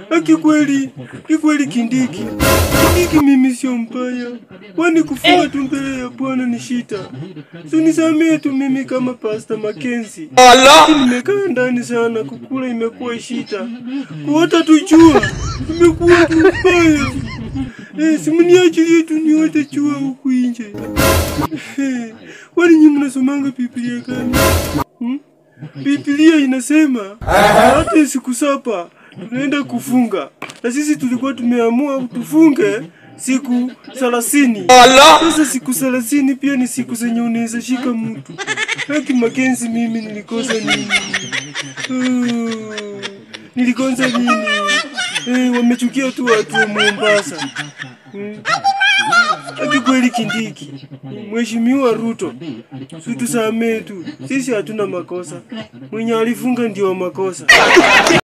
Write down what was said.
Kikweli Kindiki mimi sio mbaya. Kwani kufunga tu mbele ya Bwana ni shida. Unisamehe tu mimi kama Pastor Mackenzie. Nimekaa ndani sana, kukula imekuwa shida. Kuota tujua imekuwa mbaya. Simniachilie tu niote jua huku nje. Kwani nyinyi mnasomanga Biblia gani? Biblia inasema hata siku 7 tunaenda kufunga. Na sisi tulikuwa tumeamua tufunge siku 30. Sasa siku 30 pia ni siku zenye unaweza shika mtu. Haki Mackenzie, mimi nilikosa nini? Nilikosa nini? Wamechukia tu watu wa Mombasa. Kikweli Kindiki, Mheshimiwa Ruto, tusamehe tu. Sisi hatuna makosa. Mwenye alifunga ndio makosa.